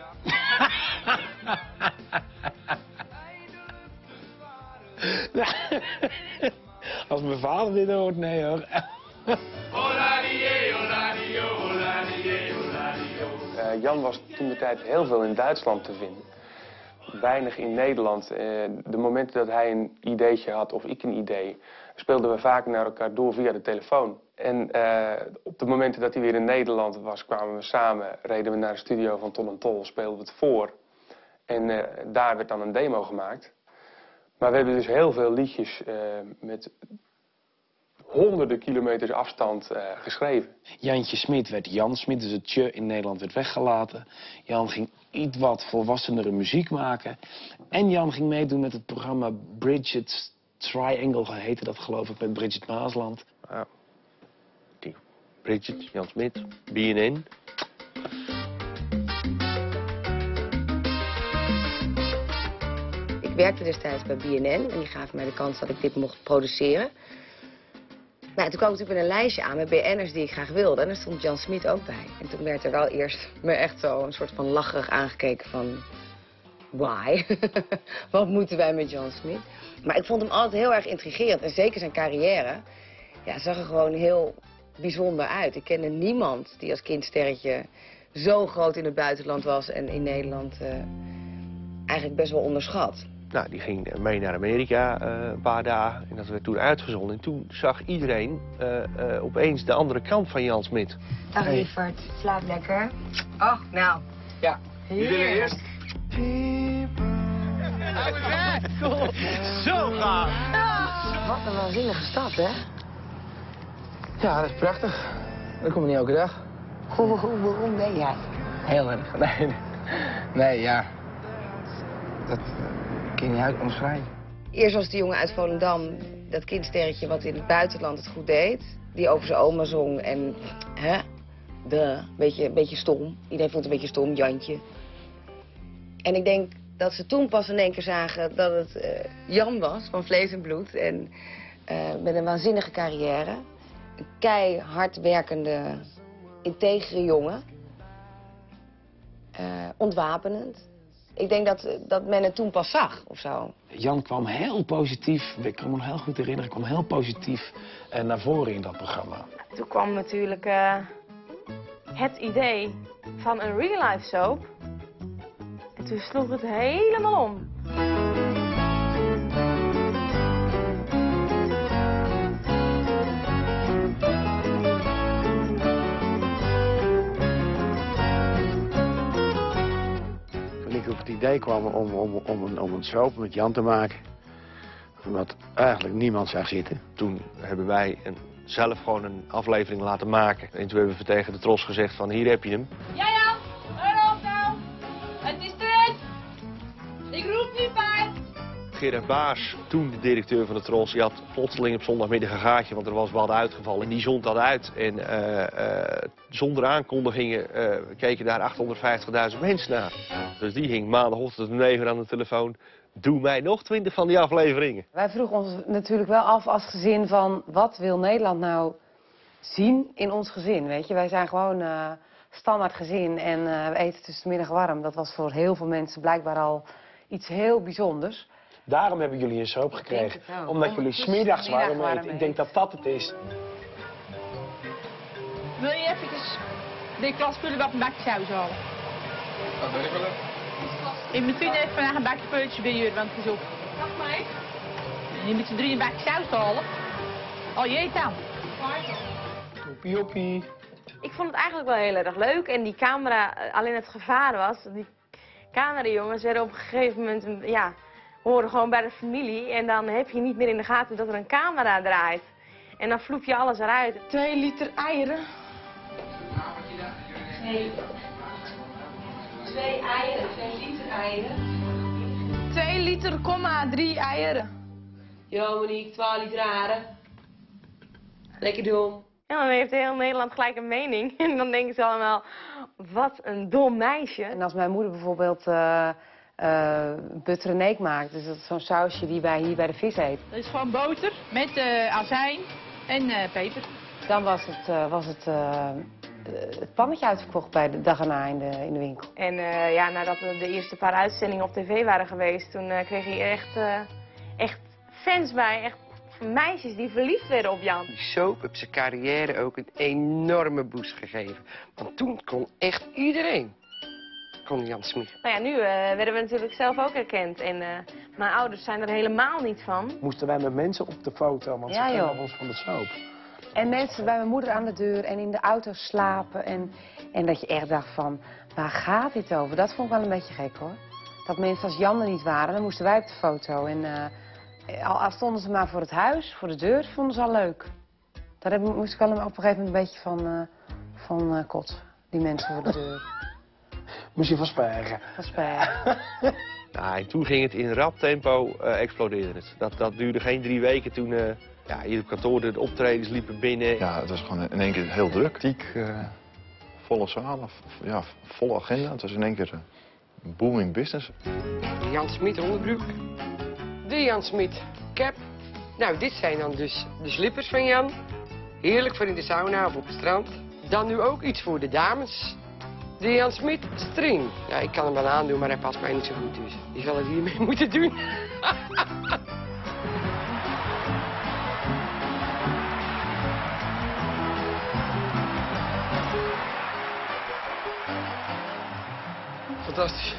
Als mijn vader dit hoort, nee hoor. Uh, Jan was toen de tijd heel veel in Duitsland te vinden. Weinig in Nederland. Uh, de momenten dat hij een ideetje had of ik een idee, speelden we vaak naar elkaar door via de telefoon. En uh, op de momenten dat hij weer in Nederland was, kwamen we samen, reden we naar de studio van Ton en Tol, speelden we het voor. En uh, daar werd dan een demo gemaakt. Maar we hebben dus heel veel liedjes uh, met honderden kilometers afstand uh, geschreven. Jantje Smit werd Jan Smit, dus het tje in Nederland werd weggelaten. Jan ging iets wat volwassenere muziek maken. En Jan ging meedoen met het programma Bridget's Triangle, heette dat geloof ik, met Bridget Maasland. Ja. Die Bridget, Jan Smit, B N N. Ik werkte destijds bij B N N en die gaven mij de kans dat ik dit mocht produceren. Nou, toen kwam ik natuurlijk met een lijstje aan met B N'ers die ik graag wilde. En daar stond Jan Smit ook bij. En toen werd er wel eerst me echt zo een soort van lacherig aangekeken van... Why? Wat moeten wij met Jan Smit? Maar ik vond hem altijd heel erg intrigerend. En zeker zijn carrière ja, zag er gewoon heel bijzonder uit. Ik kende niemand die als kindsterretje zo groot in het buitenland was en in Nederland uh, eigenlijk best wel onderschat. Nou, die ging mee naar Amerika uh, een paar dagen en dat werd toen uitgezonden. En toen zag iedereen uh, uh, opeens de andere kant van Jan Smit. Dag lieverd, slaap lekker. Oh, nou. Ja. Wie wil je eerst? Cool. Zo gaaf. Wat een waanzinnige stad, hè? Ja, dat is prachtig. Dat komt niet elke dag. Hoe, hoe, waarom ben jij? Heel erg. Nee, nee. nee ja. Dat uh, kun je niet uit omschrijven. Eerst was de jongen uit Volendam, dat kindsterretje wat in het buitenland het goed deed. Die over zijn oma zong en, hè, de, beetje, beetje stom. Iedereen vond het een beetje stom, Jantje. En ik denk dat ze toen pas in één keer zagen dat het uh, Jan was, van vlees en bloed. En uh, met een waanzinnige carrière. Een keihard werkende, integere jongen. Uh, ontwapenend. Ik denk dat, dat men het toen pas zag, of zo. Jan kwam heel positief, ik kan me nog heel goed herinneren, kwam heel positief uh, naar voren in dat programma. Toen kwam natuurlijk uh, het idee van een real-life soap. toen sloeg het helemaal om. Toen ik op het idee kwam om, om, om, een, om een soap met Jan te maken, wat eigenlijk niemand zag zitten. Toen hebben wij een, zelf gewoon een aflevering laten maken. En toen hebben we tegen de Tros gezegd van hier heb je hem. Ja, Jan, hou op nou. Het is eruit. Ik roep niet bij. Gerard Baars, toen de directeur van de Tros, die had plotseling op zondagmiddag een gaatje, want er was wat uitgevallen. En die zond dat uit. En uh, uh, zonder aankondigingen uh, keken daar achthonderdvijftigduizend mensen naar. Dus die hing maandagochtend om negen uur aan de telefoon. Doe mij nog twintig van die afleveringen. Wij vroegen ons natuurlijk wel af als gezin van wat wil Nederland nou zien in ons gezin, weet je. Wij zijn gewoon uh, standaard gezin en uh, we eten tussen de middag warm. Dat was voor heel veel mensen blijkbaar al iets heel bijzonders. Daarom hebben jullie een soap gekregen. Omdat Om jullie tussen smiddags de middag warm warm eten. Ik denk dat dat het is. Wil je eventjes de klaspullen wat een bakje saus halen? Dat ben ik wel even. Ik moet even vandaag een bakje peultje bij jullie, want het is op. Wacht maar. Je moet z'n drie een bakje saus halen. Oh, je eet dan. Joepie, joepie. Ik vond het eigenlijk wel heel erg leuk. En die camera, alleen het gevaar was, die camerajongens werden op een gegeven moment, ja, horen gewoon bij de familie. En dan heb je niet meer in de gaten dat er een camera draait. En dan vloep je alles eruit. Twee liter eieren. Nee. Twee eieren, twee liter eieren. Twee liter, komma drie eieren. Ja, Monique, twaalf liter eieren. Lekker dom. Ja, dan heeft heel Nederland gelijk een mening. En dan denken ze allemaal, wat een dom meisje. En als mijn moeder bijvoorbeeld uh, uh, butterneek maakt, dus dat is zo'n sausje die wij hier bij de vis eten. Dat is gewoon boter met uh, azijn en uh, peper. Dan was het, uh, was het, uh, het pannetje uitverkocht bij de dag erna in de, in de winkel. En uh, ja, nadat de eerste paar uitzendingen op tv waren geweest, toen uh, kreeg hij echt, uh, echt fans bij. Echt meisjes die verliefd werden op Jan. Die soap heeft zijn carrière ook een enorme boost gegeven. Want toen kon echt iedereen. Kon Jan Smit. Nou ja, nu uh, werden we natuurlijk zelf ook herkend. En uh, mijn ouders zijn er helemaal niet van. Moesten wij met mensen op de foto, want Ja, ze kennen joh. ons van de soap. En mensen bij mijn moeder aan de deur en in de auto slapen. En, en dat je echt dacht van, waar gaat dit over? Dat vond ik wel een beetje gek hoor. Dat mensen als Jan er niet waren, dan moesten wij op de foto. En uh, al, al stonden ze maar voor het huis, voor de deur, vonden ze al leuk. Daar heb, moest ik wel op een gegeven moment een beetje van, uh, van uh, kotsen. Die mensen voor de deur. Moest je van spergen? Van spergen. Nou, en toen ging het in rap tempo, uh, explodeerde het. Dat, dat duurde geen drie weken toen uh, ja, hier op kantoor de optredens liepen binnen. Ja, het was gewoon in één keer heel druk. Tiek, uh, volle zalen, ja, volle agenda. Het was in één keer een booming business. De Jan Smit onderbroek. De Jan Smit cap. Nou, dit zijn dan dus de slippers van Jan. Heerlijk voor in de sauna of op het strand. Dan nu ook iets voor de dames. De Jan Smit string. Ja, ik kan hem wel aandoen, maar hij past mij niet zo goed dus. Die zal het hiermee moeten doen. Fantastisch.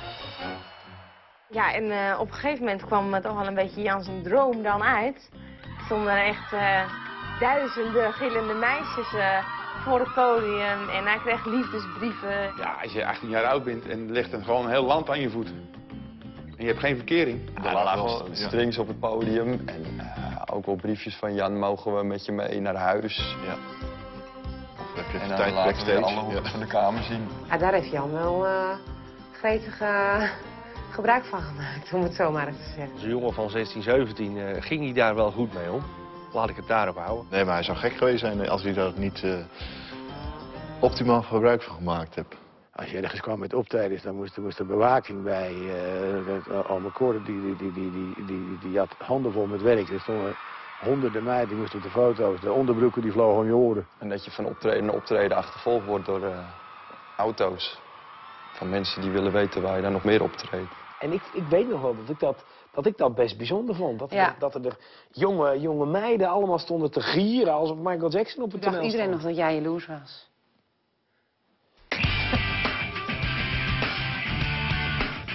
Ja, en uh, op een gegeven moment kwam uh, toch wel een beetje Jan zijn droom dan uit. Er stonden er echt uh, duizenden gillende meisjes uh, voor het podium. En hij kreeg liefdesbrieven. Ja, als je achttien jaar oud bent en er ligt een, gewoon een heel land aan je voeten. En je hebt geen verkering. Er lagen wel strings op het podium. En uh, ook wel briefjes van Jan, mogen we met je mee naar huis? Ja. Of heb je en de dan tijd laten we weer backstage? alle hoeken Ja. van de kamer zien. Ja, daar heeft Jan wel uh, gretig uh, gebruik van gemaakt, om het zo maar eens te zeggen. Als een jongen van zestien, zeventien uh, ging hij daar wel goed mee om. Laat ik het daarop houden. Nee, maar hij zou gek geweest zijn als hij daar niet uh, optimaal gebruik van gemaakt heeft. Als je ergens kwam met optredens, dan moest, moest er bewaking bij. Uh, Alme Koren, die, die, die, die, die, die, die had handen vol met werk. Er stonden honderden meiden, die moesten op de foto's. De onderbroeken die vlogen om je oren. En dat je van optreden naar optreden achtervolgd wordt door uh, auto's. Van mensen die willen weten waar je dan nog meer optreedt. En ik, ik weet nog wel dat ik dat, dat ik dat best bijzonder vond. Dat, Ja. dat, dat er jonge, jonge meiden allemaal stonden te gieren alsof Michael Jackson op het Toen dacht toneel iedereen stond. nog dat jij jaloers was.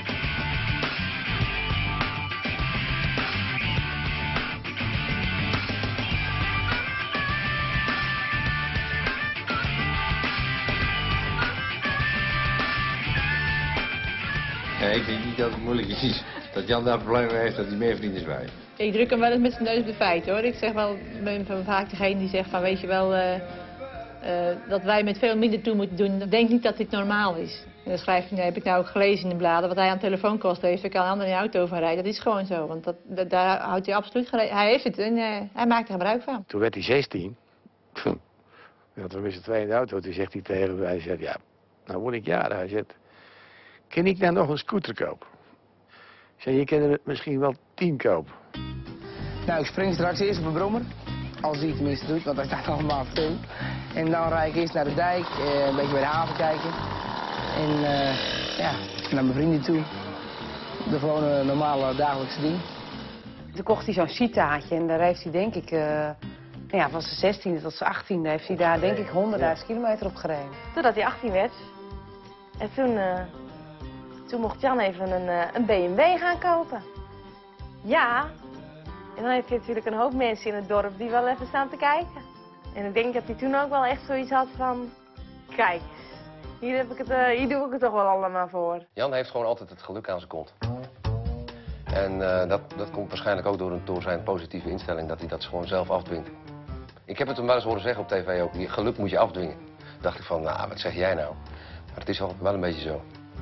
Nee, ik denk niet dat het moeilijk is. Dat Jan daar problemen heeft dat hij meer verdient is wij. Ik druk hem wel eens met zijn neus op de feiten hoor. Ik zeg wel, ik ben vaak degene die zegt van weet je wel, uh, uh, dat wij met veel minder toe moeten doen. Denk niet dat dit normaal is. En dan schrijf je, heb ik nou ook gelezen in de bladen, wat hij aan telefoonkosten heeft, ik kan een ander in de auto van rijden. Dat is gewoon zo, want dat, dat, daar houdt hij absoluut gereden. Hij heeft het en uh, hij maakt er gebruik van. Toen werd hij zestien. Toen hadden we met z'n tweeën in de auto. Toen zegt hij tegen mij, hij zegt, ja, nou word ik jarig. Hij zegt, kan ik nou nog een scooter kopen? Ik zei, je kan er misschien wel tien kopen. Nou, ik spring straks eerst op een brommer. Als hij het tenminste doet, want hij staat allemaal stil. En dan rijd ik eerst naar de dijk, eh, een beetje bij de haven kijken. En uh, ja, naar mijn vrienden toe. De gewone normale dagelijkse ding. Toen kocht hij zo'n Citaatje en daar heeft hij denk ik, uh, nou ja, van zijn zestiende tot zijn achttiende heeft hij daar denk ik honderdduizend kilometer op gereden. Totdat hij achttien werd. En toen, uh, toen mocht Jan even een, uh, een B M W gaan kopen. Ja. En dan heb je natuurlijk een hoop mensen in het dorp die wel even staan te kijken. En ik denk dat hij toen ook wel echt zoiets had van, kijk, hier, heb ik het, uh, hier doe ik het toch wel allemaal voor. Jan heeft gewoon altijd het geluk aan zijn kont. En uh, dat, dat komt waarschijnlijk ook door, een, door zijn positieve instelling, dat hij dat gewoon zelf afdwingt. Ik heb het hem wel eens horen zeggen op tv ook, je geluk moet je afdwingen. Toen dacht ik van, nou, wat zeg jij nou? Maar het is wel, wel een beetje zo.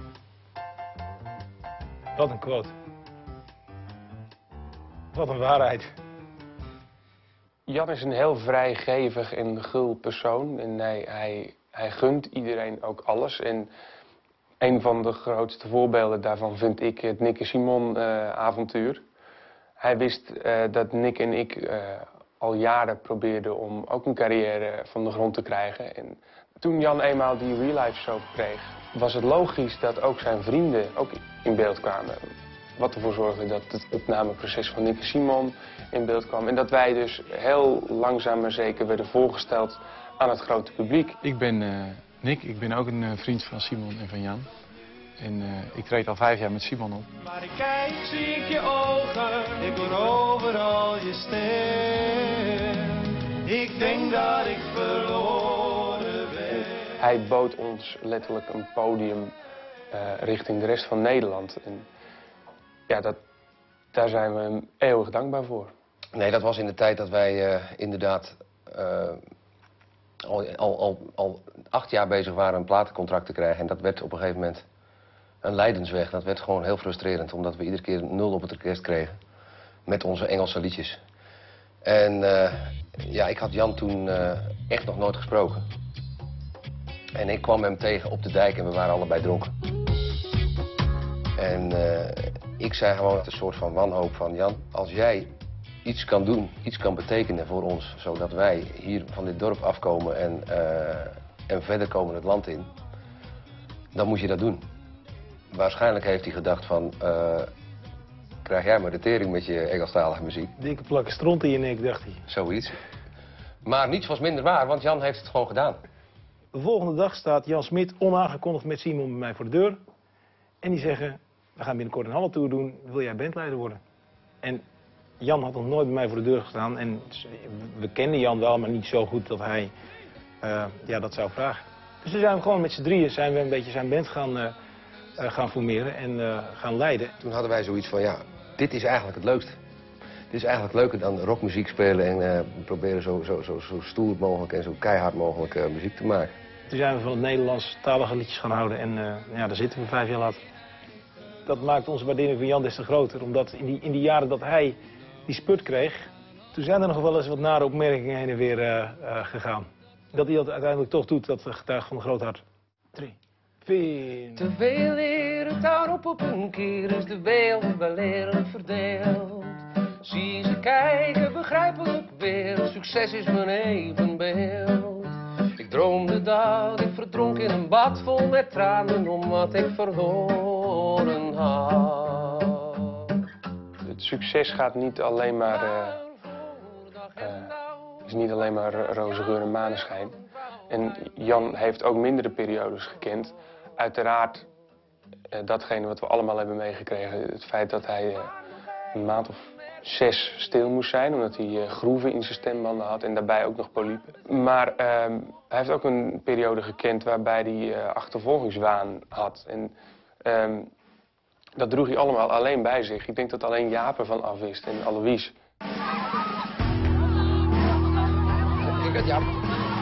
Wat een quote. Wat een waarheid. Jan is een heel vrijgevig en gul persoon. En hij, hij, hij gunt iedereen ook alles. En een van de grootste voorbeelden daarvan vind ik het Nick en Simon uh, avontuur. Hij wist uh, dat Nick en ik uh, al jaren probeerden om ook een carrière van de grond te krijgen. En toen Jan eenmaal die Real Life Soap kreeg, was het logisch dat ook zijn vrienden ook in beeld kwamen. Wat ervoor zorgde dat het opnameproces van Nick en Simon in beeld kwam. En dat wij dus heel langzaam maar zeker werden voorgesteld aan het grote publiek. Ik ben uh, Nick, ik ben ook een uh, vriend van Simon en van Jan. En uh, ik treed al vijf jaar met Simon op. Maar ik kijk, zie ik je ogen, ik hoor overal je stem. Ik denk dat ik verloren ben. Hij bood ons letterlijk een podium uh, richting de rest van Nederland. En ja, dat, daar zijn we hem eeuwig dankbaar voor. Nee, dat was in de tijd dat wij uh, inderdaad uh, al, al, al, al acht jaar bezig waren een platencontract te krijgen. En dat werd op een gegeven moment een lijdensweg. Dat werd gewoon heel frustrerend, omdat we iedere keer nul op het orkest kregen. Met onze Engelse liedjes. En uh, ja, ik had Jan toen uh, echt nog nooit gesproken. En ik kwam hem tegen op de dijk en we waren allebei dronken. En uh, ik zei gewoon met een soort van wanhoop van, Jan, als jij iets kan doen, iets kan betekenen voor ons, zodat wij hier van dit dorp afkomen en, uh, en verder komen het land in, dan moet je dat doen. Waarschijnlijk heeft hij gedacht van, uh, krijg jij maar de tering met je Engelstalige muziek. Dikke plakken stront in je nek, dacht hij. Zoiets. Maar niets was minder waar, want Jan heeft het gewoon gedaan. De volgende dag staat Jan Smit onaangekondigd met Simon bij mij voor de deur. En die zeggen, we gaan binnenkort een halve tour doen, wil jij bandleider worden? En Jan had nog nooit bij mij voor de deur gestaan. En we kenden Jan wel, maar niet zo goed dat hij uh, ja, dat zou vragen. Dus toen zijn we gewoon met z'n drieën zijn we een beetje zijn band gaan, uh, uh, gaan formeren en uh, gaan leiden. Toen hadden wij zoiets van, ja, dit is eigenlijk het leukste. Dit is eigenlijk leuker dan rockmuziek spelen en uh, proberen zo, zo, zo, zo stoer mogelijk en zo keihard mogelijk uh, muziek te maken. Toen zijn we van het Nederlandstalige liedjes gaan houden en uh, ja, daar zitten we vijf jaar later. Dat maakt onze waardering van Jan des te groter, omdat in die, in die jaren dat hij die spurt kreeg, toen zijn er nog wel eens wat nare opmerkingen heen en weer uh, uh, gegaan. Dat hij dat uiteindelijk toch doet, dat getuigt van een groot hart. Drie, vier... Te veel leren, daarop op een keer is de wereld bij leren verdeeld. Zie ze kijken, begrijpelijk weer, succes is mijn evenbeeld. Ik droomde dat ik verdronk in een bad vol met tranen om wat ik verloren had. Het succes gaat niet alleen maar, uh, uh, is niet alleen maar roze geur en maneschijn. En Jan heeft ook mindere periodes gekend. Uiteraard uh, datgene wat we allemaal hebben meegekregen, het feit dat hij uh, een maand of zes stil moest zijn, omdat hij uh, groeven in zijn stembanden had en daarbij ook nog polypen. Maar uh, hij heeft ook een periode gekend waarbij hij uh, achtervolgingswaan had. En, uh, Dat droeg hij allemaal alleen bij zich. Ik denk dat alleen Jaap ervan afwist en Alois. Ik het Jaap.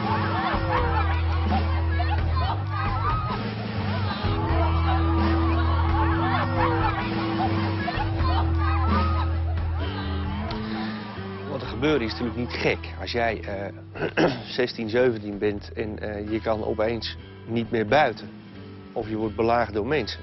Wat er gebeurde is natuurlijk niet gek. Als jij uh, zestien, zeventien bent en uh, je kan opeens niet meer buiten. Of je wordt belaagd door mensen.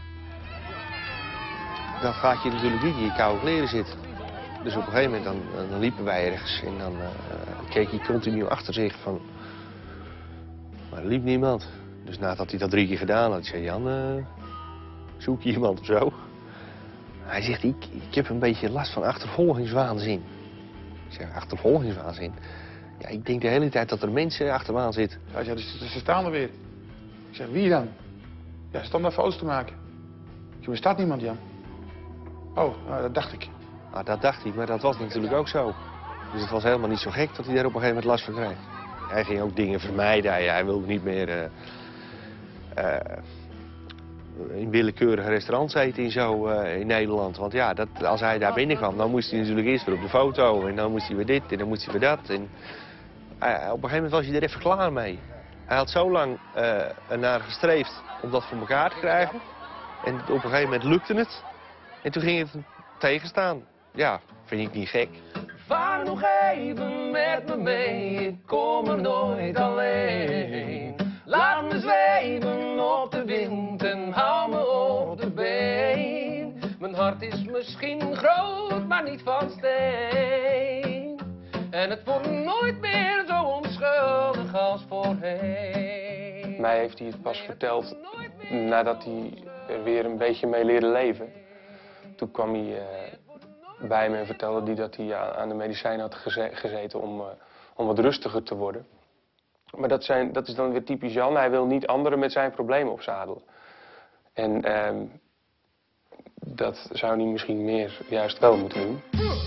Dan gaat je natuurlijk niet in je koude kleren zitten. Dus op een gegeven moment dan, dan liepen wij ergens en dan uh, keek hij continu achter zich van... Maar er liep niemand. Dus nadat hij dat drie keer gedaan had, zei Jan, uh, zoek je iemand of zo? Hij zegt, ik, ik heb een beetje last van achtervolgingswaanzin. Ik zeg, achtervolgingswaanzin? Ja, ik denk de hele tijd dat er mensen achter me aan zitten. Hij zei, dus, ze staan er weer. Ik zeg, wie dan? Ja, ze staan daar foto's te maken. Ik zeg, er staat niemand, Jan. Oh, nou, dat dacht ik. Nou, dat dacht ik, maar dat was natuurlijk ook zo. Dus het was helemaal niet zo gek dat hij daar op een gegeven moment last van kreeg. Hij ging ook dingen vermijden. Hij, hij wilde niet meer uh, uh, in willekeurige restaurants eten in, zo, uh, in Nederland. Want ja, dat, als hij daar binnenkwam, dan moest hij natuurlijk eerst weer op de foto. En dan moest hij weer dit en dan moest hij weer dat. En, uh, op een gegeven moment was hij er even klaar mee. Hij had zo lang uh, ernaar gestreefd om dat voor elkaar te krijgen. En op een gegeven moment lukte het. En toen ging het tegenstaan. Ja, vind ik niet gek. Vaar nog even met me mee, ik kom er nooit alleen. Laat me zweven op de wind en hou me op de been. Mijn hart is misschien groot, maar niet van steen. En het wordt nooit meer zo onschuldig als voorheen. Mij heeft hij het pas verteld nadat hij er weer een beetje mee leerde leven. Toen kwam hij uh, bij me en vertelde hij dat hij aan de medicijnen had geze gezeten om, uh, om wat rustiger te worden. Maar dat, zijn, dat is dan weer typisch Jan. Hij wil niet anderen met zijn problemen opzadelen. En uh, dat zou hij misschien meer juist wel moeten doen.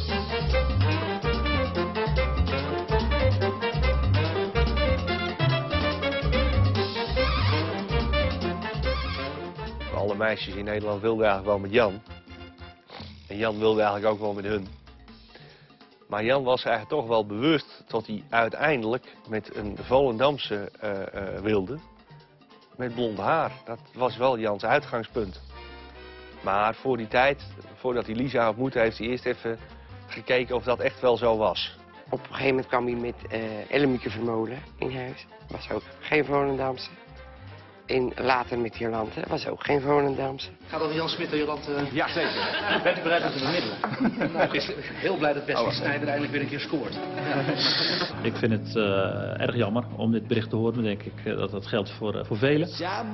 Alle meisjes in Nederland wilden eigenlijk wel met Jan. En Jan wilde eigenlijk ook wel met hun. Maar Jan was eigenlijk toch wel bewust dat hij uiteindelijk met een Volendamse uh, uh, wilde. Met blond haar. Dat was wel Jans uitgangspunt. Maar voor die tijd, voordat hij Lisa ontmoette, heeft hij eerst even gekeken of dat echt wel zo was. Op een gegeven moment kwam hij met uh, Ellemieke Vermolen in huis. Was ook geen Volendamse. En later met Jolante, was ook geen Volendamse. Gaat over Jan Smit en Jolante? Ja, zeker. Bent u bereid om te bemiddelen? Nou, ik ben heel blij dat Wesley Sneijder eindelijk weer een keer scoort. Ja. Ik vind het uh, erg jammer om dit bericht te horen. Denk ik uh, dat dat geldt voor, uh, voor velen.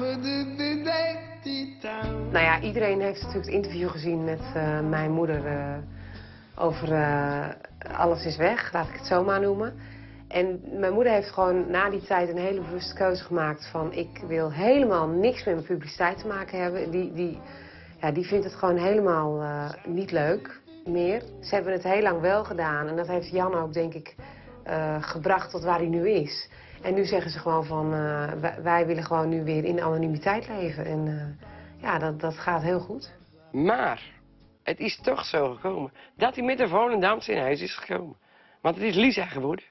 Nou ja, iedereen heeft natuurlijk het interview gezien met uh, mijn moeder uh, over uh, alles is weg, laat ik het zo maar noemen. En mijn moeder heeft gewoon na die tijd een hele bewuste keuze gemaakt van ik wil helemaal niks met mijn publiciteit te maken hebben. Die, die, ja, die vindt het gewoon helemaal uh, niet leuk meer. Ze hebben het heel lang wel gedaan en dat heeft Jan ook denk ik uh, gebracht tot waar hij nu is. En nu zeggen ze gewoon van uh, wij, wij willen gewoon nu weer in anonimiteit leven. En uh, ja, dat, dat gaat heel goed. Maar het is toch zo gekomen dat hij met de Volendamse in huis is gekomen. Want het is Lisa geworden.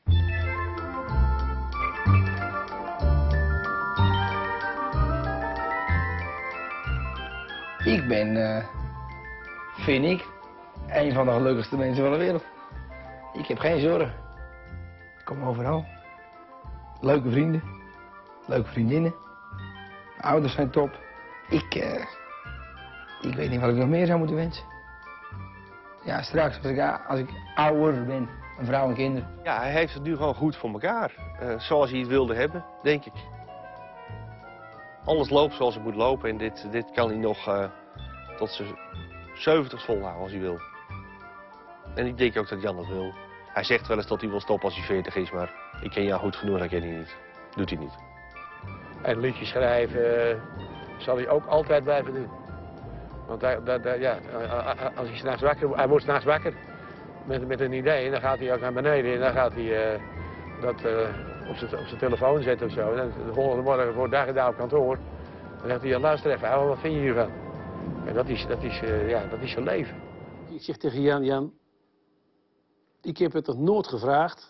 Ik ben, uh, vind ik, een van de gelukkigste mensen van de wereld. Ik heb geen zorgen. Ik kom overal. Leuke vrienden. Leuke vriendinnen. Mijn ouders zijn top. Ik, uh, ik weet niet wat ik nog meer zou moeten wensen. Ja, straks als ik, als ik ouder ben, een vrouw en kinderen. Ja, hij heeft het nu gewoon goed voor elkaar. Uh, zoals hij het wilde hebben, denk ik. Alles loopt zoals het moet lopen en dit, dit kan hij nog uh, tot zijn zeventigste volhouden als hij wil. En ik denk ook dat Jan dat wil. Hij zegt wel eens dat hij wil stoppen als hij veertig is, maar ik ken Jan goed genoeg, dat ken hij niet. Doet hij niet. En liedjes schrijven uh, zal hij ook altijd blijven doen. Want daar, daar, daar, ja, als hij s'nachts wakker, hij wordt s'nachts wakker met, met een idee en dan gaat hij ook naar beneden en dan gaat hij uh, dat uh, op zijn telefoon zetten of zo. En de volgende morgen voor dag en dag op kantoor, dan zegt hij, ja, luister even, wat vind je hiervan? En dat is, dat is, uh, ja, dat is zijn leven. Ik zeg tegen Jan, Jan, ik heb het nog nooit gevraagd.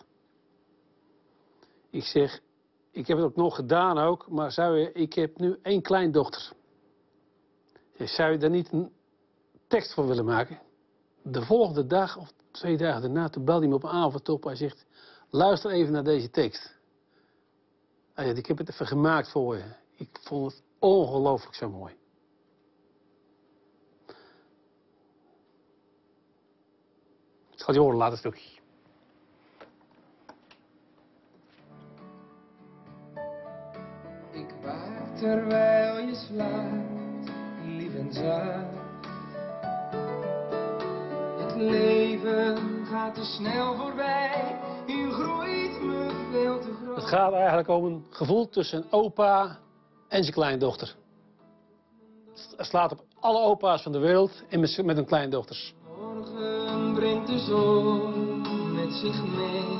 Ik zeg, ik heb het ook nog gedaan ook, maar zou je, ik heb nu één kleindochter. Ik zou je daar niet een tekst voor willen maken? De volgende dag of twee dagen daarna, toen belde hij me op een avond op. Hij zegt, luister even naar deze tekst. Hij zegt, ik heb het even gemaakt voor je. Ik vond het ongelooflijk zo mooi. Ik zal je horen, laat een stukje. Ik waak terwijl je slaapt, lief en zacht. Het leven gaat te snel voorbij, je groeit me veel te groot. Het gaat eigenlijk om een gevoel tussen een opa en zijn kleindochter. Het slaat op alle opa's van de wereld en met, met hun kleindochters. Morgen brengt de zon met zich mee.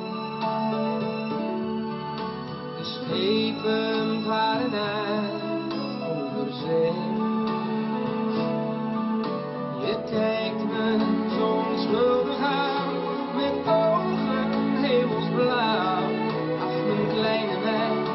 De schepen varen uit over zee. Je kijkt me zo onschuldig aan, met ogen hemelsblauw. Ach, mijn kleine meid,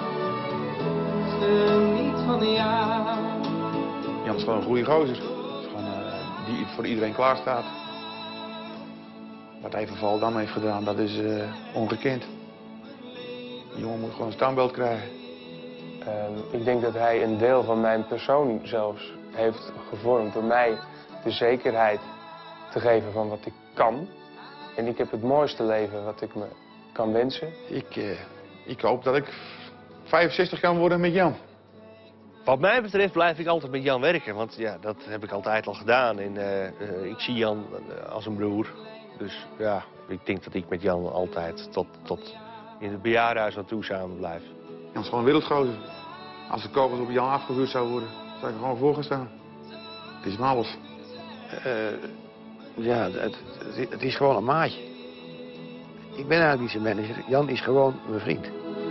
geniet van jou. Jan is gewoon een goede gozer. Is gewoon, uh, die voor iedereen klaar staat. Wat hij voor Volendam heeft gedaan, dat is uh, ongekend. Die jongen moet gewoon een standbeeld krijgen. Uh, ik denk dat hij een deel van mijn persoon zelfs heeft gevormd door mij de zekerheid te geven van wat ik kan. En ik heb het mooiste leven wat ik me kan wensen. Ik, uh, ik hoop dat ik vijfenzestig kan worden met Jan. Wat mij betreft blijf ik altijd met Jan werken, want ja, dat heb ik altijd al gedaan. En uh, uh, ik zie Jan uh, als een broer. Dus ja, ik denk dat ik met Jan altijd tot, tot in het bejaardenhuis naartoe samen blijf. Jan is gewoon een wereldgozer. Als de kogels op Jan afgevuurd zouden worden, zou ik er gewoon voor gaan staan. Het is maar alles. Uh, ja, het, het, het is gewoon een maatje. Ik ben eigenlijk niet zijn manager. Jan is gewoon mijn vriend.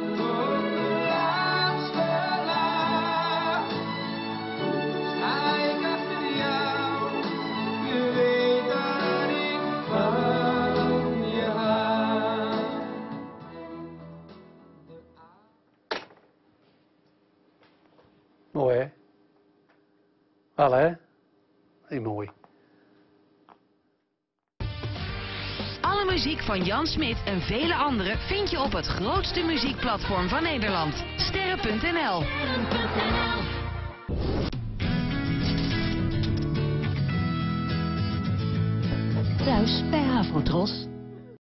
Mooi, hè? Alle, hè? Heel mooi. Alle muziek van Jan Smit en vele anderen vind je op het grootste muziekplatform van Nederland. Sterren punt n l. Thuis bij Afrotros.